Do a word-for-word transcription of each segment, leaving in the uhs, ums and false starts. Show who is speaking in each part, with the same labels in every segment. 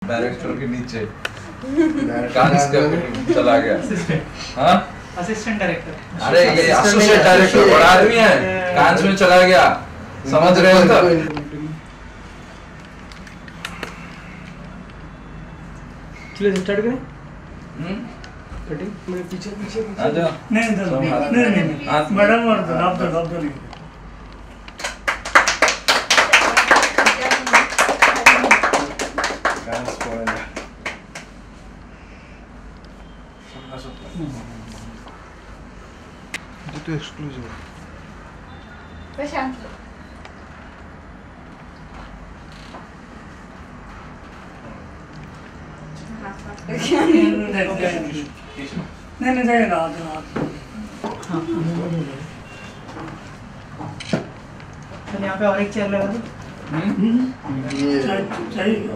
Speaker 1: Director के नीचे कांस का चला गया। हाँ
Speaker 2: असिस्टेंट डायरेक्टर।
Speaker 1: अरे ये एसोसिएट डायरेक्टर बड़ा आदमी है, कांस में चला गया, समझ रहे हो? तो
Speaker 2: चलो स्टार्ट करें।
Speaker 1: हम्म
Speaker 2: कटिंग मेरे पीछे पीछे
Speaker 1: आ जाओ।
Speaker 2: नहीं नहीं नहीं मैडम और आप तो आप तो नहीं
Speaker 3: कांस पड़ेगा। ये तो एक्सक्लूसिव है।
Speaker 4: प्रशांत
Speaker 2: नहीं नहीं जाएगा आप हाँ यहाँ पे और एक चेयर लगा दो।
Speaker 3: ये
Speaker 2: चाहिए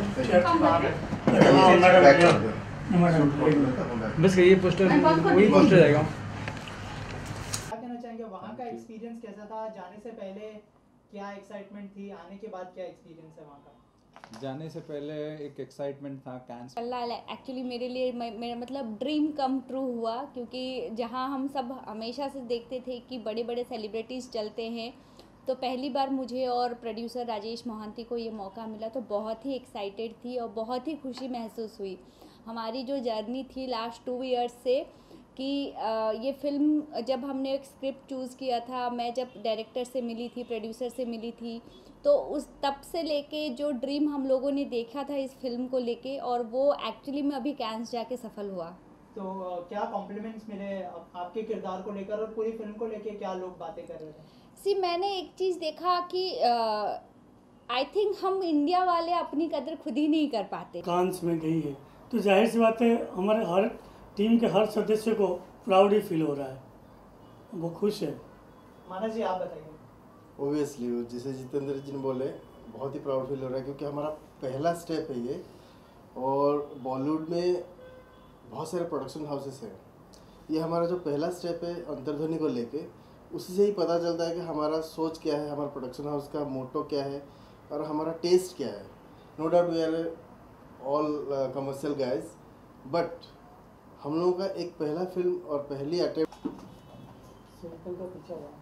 Speaker 2: बस ये पोस्टर वही पोस्टर जाएगा। क्या कहना चाहेंगे, वहाँ का एक्सपीरियंस कैसा था? जाने से पहले क्या एक्साइटमेंट थी, आने के बाद क्या एक्सपीरियंस है वहाँ का?
Speaker 5: जाने से पहले एक एक्साइटमेंट था कैंस।
Speaker 4: एक्चुअली मेरे लिए मेरा मतलब ड्रीम कम ट्रू हुआ, क्योंकि जहाँ हम सब हमेशा से देखते थे कि बड़े बड़े सेलिब्रिटीज़ चलते हैं, तो पहली बार मुझे और प्रोड्यूसर राजेश मोहंती को ये मौका मिला, तो बहुत ही एक्साइटेड थी और बहुत ही खुशी महसूस हुई। हमारी जो जर्नी थी लास्ट टू इयर्स से कि ये फ़िल्म जब हमने एक स्क्रिप्ट चूज़ किया था, मैं जब डायरेक्टर से मिली थी, प्रोड्यूसर से मिली थी, तो उस तब से लेके जो ड्रीम हम लोगों ने देखा था इस फिल्म को लेके, और वो एक्चुअली में अभी कैंस जाके सफल हुआ।
Speaker 2: तो क्या कॉम्प्लीमेंट्स मिले आपके किरदार को लेकर और पूरी फिल्म को लेके, क्या लोग बातें कर रहे थे?
Speaker 4: सी मैंने एक चीज़ देखा कि आई थिंक हम इंडिया वाले अपनी कदर खुद ही नहीं कर पाते।
Speaker 6: कांस में गई है तो जाहिर सी बात है हमारे हर टीम के हर सदस्य को प्राउड ही फील हो रहा है, वो खुश है।
Speaker 2: मानस जी आप बताइए।
Speaker 3: ओबियसली जैसे जितेंद्र जी ने बोले, बहुत ही प्राउड फील हो रहा है क्योंकि हमारा पहला स्टेप है ये, और बॉलीवुड में बहुत सारे प्रोडक्शन हाउसेस हैं। ये हमारा जो पहला स्टेप है अंतर्ध्वनि को लेके, उसी से ही पता चलता है कि हमारा सोच क्या है, हमारा प्रोडक्शन हाउस का मोटो क्या है और हमारा टेस्ट क्या है। No doubt we are all commercial guys, but हम लोगों का एक पहला फिल्म और पहली अटेम्प्ट
Speaker 2: सिंपल का पीछे हुआ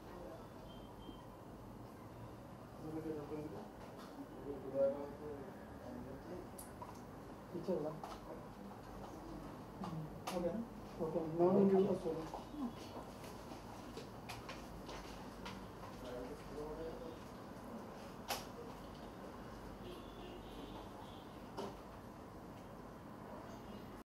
Speaker 2: पीछे हुआ ओके ओके नो नो